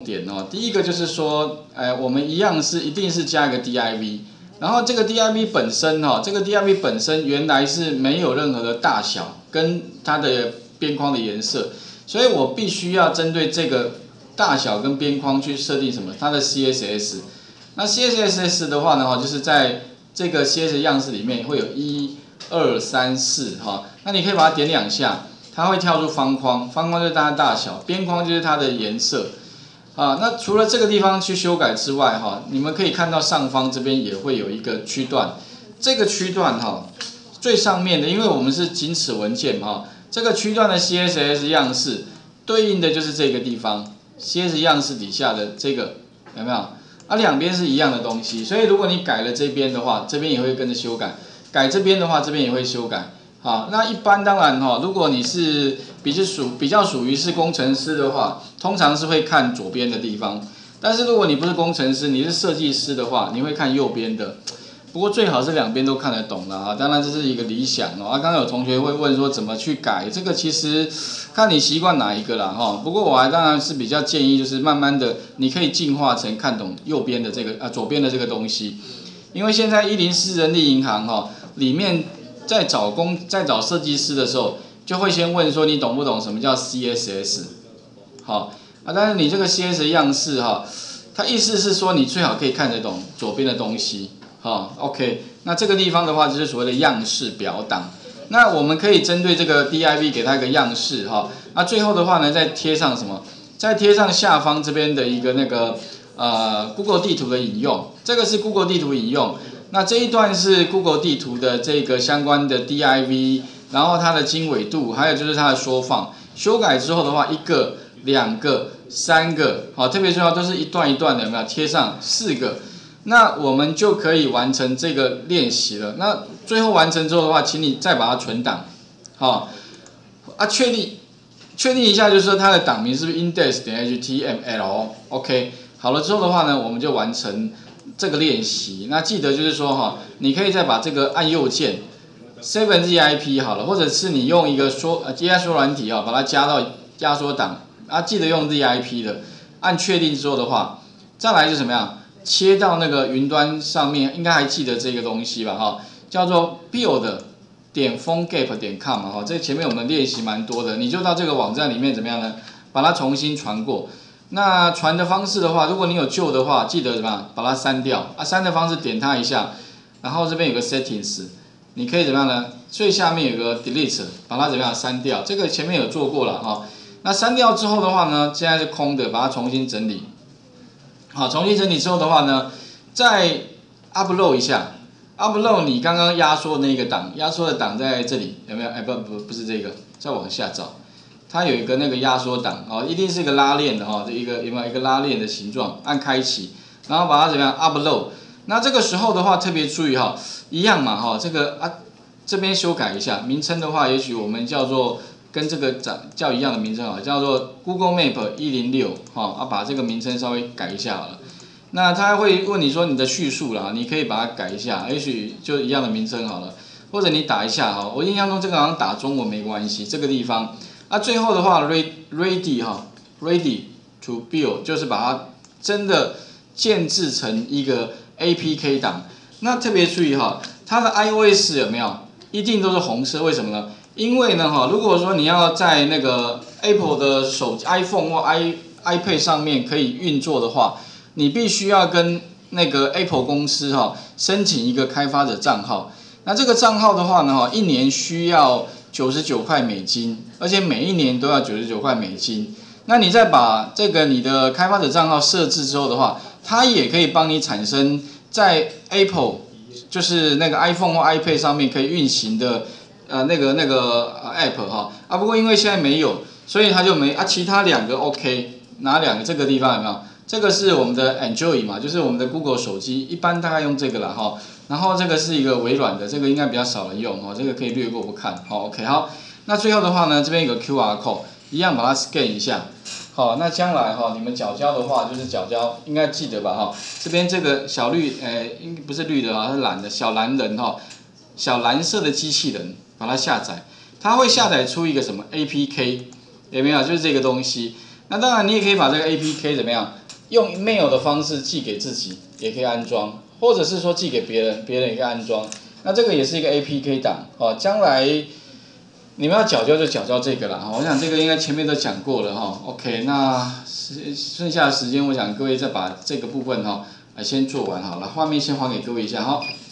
点哦。第一个就是说，我们一样是一定是加一个 div， 然后这个 div 本身哈，这个 div 本身原来是没有任何的大小跟它的边框的颜色，所以我必须要针对这个大小跟边框去设定什么？它的 CSS。那 CSS 的话呢，就是在这个 CSS 样式里面会有1、2、3、4哈，那你可以把它点2下，它会跳出方框，方框就是它的大小，边框就是它的颜色。啊，那除了这个地方去修改之外，哈，你们可以看到上方这边也会有一个区段，这个区段哈，最上面的，因为我们是仅此文件哈，这个区段的 CSS 样式对应的就是这个地方 ，CSS 样式底下的这个有没有？啊，两边是一样的东西，所以如果你改了这边的话，这边也会跟着修改；改这边的话，这边也会修改。好，那一般当然哈，如果你是比较属于是工程师的话，通常是会看左边的地方。但是如果你不是工程师，你是设计师的话，你会看右边的。不过最好是两边都看得懂了啊，当然这是一个理想哦。刚刚有同学会问说怎么去改，这个其实看你习惯哪一个啦哈。不过我还当然是比较建议，就是慢慢的你可以进化成看懂右边的这个左边的这个东西，因为现在104人力银行哈里面在找设计师的时候，就会先问说你懂不懂什么叫 CSS， 好啊，但是你这个 CSS 样式哈，它意思是说你最好可以看得懂左边的东西。OK， 那这个地方的话就是所谓的样式表档。那我们可以针对这个 div 给它一个样式哈。那最后的话呢，再贴上什么？再贴上下方这边的一个那个Google 地图的引用。这个是 Google 地图引用。那这一段是 Google 地图的这个相关的 div， 然后它的经纬度，还有就是它的缩放。修改之后的话，1个、2个、3个，好，特别重要，都是一段一段的，有没有？贴上4个。那我们就可以完成这个练习了。那最后完成之后的话，请你再把它存档，好，确定一下，就是说它的档名是不是 index.html，OK， 好了之后的话呢，我们就完成这个练习。那记得就是说你可以再把这个按右键 7zip 好了，或者是你用一个压缩软体把它加到压缩档，记得用 zip 的，按确定之后的话，再来就怎么样？切到那个云端上面，应该还记得这个东西吧叫做 build.phonegap.com 这前面我们练习蛮多的，你就到这个网站里面怎么样呢？把它重新传过。那传的方式的话，如果你有旧的话，记得怎么样？把它删掉删的方式点它一下，然后这边有个 settings， 你可以怎么样呢？最下面有个 delete， 把它怎么样删掉？这个前面有做过了那删掉之后的话呢，现在是空的，把它重新整理。好，重新整理之后的话呢，再 upload 一下 ，upload 你刚刚压缩的那个档，压缩的档在这里有没有？不是这个，再往下找，它有一个那个压缩档一定是一个拉链的这一个有没有一个拉链的形状？按开启，然后把它怎么样 upload？ 那这个时候的话特别注意一样嘛这个这边修改一下名称的话，也许我们叫做。跟这个叫一样的名称叫做 Google Map 106把这个名称稍微改一下好了。那他会问你说你的叙述啦，你可以把它改一下，也许就一样的名称好了，或者你打一下我印象中这个好像打中文没关系，这个地方最后的话 ready to build 就是把它真的建制成一个 APK 档。那特别注意它的 iOS 有没有一定都是红色？为什么呢？因为呢如果说你要在那个 Apple 的手机 iPhone 或 iPad 上面可以运作的话，你必须要跟那个 Apple 公司申请一个开发者账号。那这个账号的话呢1年需要$99，而且每一年都要$99。那你再把这个你的开发者账号设置之后的话，它也可以帮你产生在 Apple 就是那个 iPhone 或 iPad 上面可以运行的。那个 app 不过因为现在没有，所以它就没其他2个 OK， 哪2个？这个地方有没有？这个是我们的 Android 嘛，就是我们的 Google 手机，一般大概用这个啦然后这个是一个微软的，这个应该比较少人用这个可以略过不看OK 好。那最后的话呢，这边有个 QR code， 一样把它 scan 一下。那将来你们缴交的话，就是缴交应该记得吧这边这个小绿应该不是绿的是蓝的小蓝人小蓝色的机器人。把它下载，它会下载出一个什么 APK， 有没有？就是这个东西。 那当然你也可以把这个 APK 怎么样，用 mail 的方式寄给自己，也可以安装，或者是说寄给别人，别人也可以安装。那这个也是一个 APK 档哦，将来你们要缴交就缴交这个啦。我想这个应该前面都讲过了哈。OK， 那剩下的时间，我想各位再把这个部分哈，先做完好了。画面先还给各位一下哈。